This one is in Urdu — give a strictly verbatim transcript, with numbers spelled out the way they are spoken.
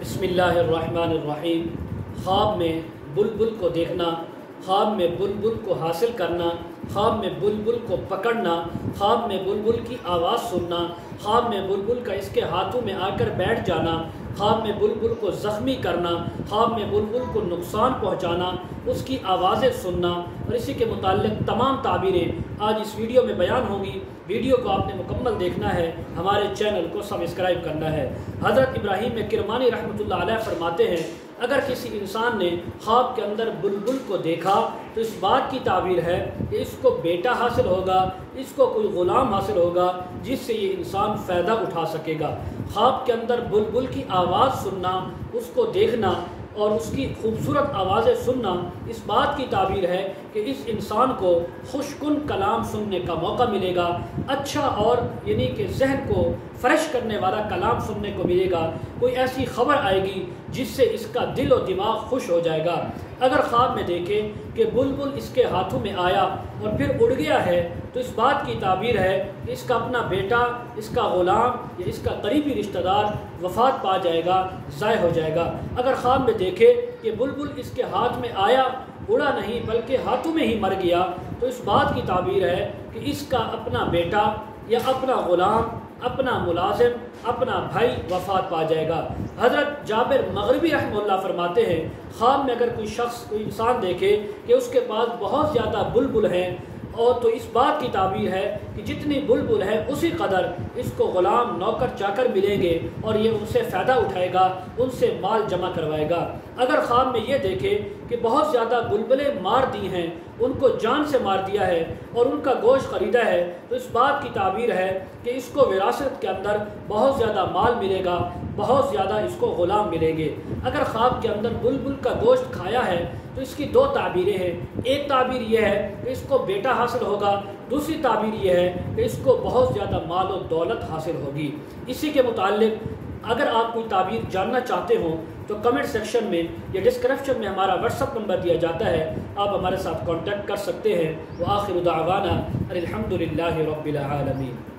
بسم اللہ الرحمن الرحیم۔ خواب میں بلبل کو دیکھنا، خواب میں بلبل کو حاصل کرنا، خواب میں بلبل کو پکڑنا، خواب میں بلبل کی آواز سننا، خواب میں بلبل کا اس کے ہاتھوں میں آ کر بیٹھ جانا، خواب میں بلبل کو زخمی کرنا، خواب میں بلبل کو نقصان پہنچانا، اس کی آوازیں سننا اور اسی کے متعلق تمام تعبیریں آج اس ویڈیو میں بیان ہوں گی۔ ویڈیو کو آپ نے مکمل دیکھنا ہے، ہمارے چینل کو سبسکرائب کرنا ہے۔ حضرت ابراہیم کرمانی رحمۃ اللہ علیہ فرماتے ہیں، اگر کسی انسان نے خواب کے اندر بلبل کو دیکھا تو اس بات کی تعبیر ہے کہ اس کو بیٹا حاصل ہوگا، اس کو کوئی غلام حاصل ہوگا جس سے یہ انسان فائدہ اٹھا سکے گا۔ خواب کے اندر بلبل کی آواز سننا، اس کو دیکھنا اور اس کی خوبصورت آوازیں سننا اس بات کی تعبیر ہے کہ اس انسان کو خوش کن کلام سننے کا موقع ملے گا، اچھا اور یعنی کہ ذہن کو فریش کرنے والا کلام سننے کو ملے گا، کوئی ایسی خبر آئے گی جس سے اس کا دل و دماغ خوش ہو جائے گا۔ اگر خواب میں دیکھے کہ بلبل اس کے ہاتھوں میں آیا اور پھر اڑ گیا ہے تو اس بات کی تعبیر ہے کہ اس کا اپنا بیٹا، اس کا غلام یا اس کا قریبی رشتہ دار وفات پا جائے گا، ضائع ہو جائے گا۔ اگر خواب میں دیکھے کہ بلبل اس کے ہاتھ میں آیا، اڑا نہیں بلکہ ہاتھوں میں ہی مر گیا تو اس بات کی تعبیر ہے کہ اس کا اپنا بیٹا یا اپنا غلام، اپنا ملازم، اپنا بھائی وفات پا جائے گا۔ حضرت جابر مغربی رحمہ اللہ فرماتے ہیں، خواب میں اگر کوئی شخص کوئی انسان دیکھے کہ اس کے پاس بہت زیادہ بلبل ہیں اور تو اس بات کی تعبیر ہے کہ جتنی بلبل ہے اسی قدر اس کو غلام، نوکر، چاکر ملیں گے اور یہ ان سے فائدہ اٹھائے گا، ان سے مال جمع کروائے گا۔ اگر خواب میں یہ دیکھے کہ بہت زیادہ بلبلیں مار دی ہیں، ان کو جان سے مار دیا ہے اور ان کا گوشت خریدا ہے تو اس بات کی تعبیر ہے کہ اس کو وراثت کے اندر بہت زیادہ مال ملے گا، بہت زیادہ اس کو غلام ملیں گے۔ اگر خواب کے اندر بلبل کا گوشت کھایا ہے تو اس کی دو تعبیریں ہیں۔ ایک تعبیر یہ ہے کہ اس کو بیٹا حاصل ہوگا، دوسری تعبیر یہ ہے کہ اس کو بہت زیادہ مال و دولت حاصل ہوگی۔ اسی کے متعلق اگر آپ کوئی تعبیر جاننا چاہتے ہوں تو کمنٹ سیکشن میں یا ڈسکرپشن میں ہمارا واٹس اپ نمبر دیا جاتا ہے، آپ ہمارے ساتھ کانٹیکٹ کر سکتے ہیں۔ وآخر دعوانا الحمد للہ رب العالمین۔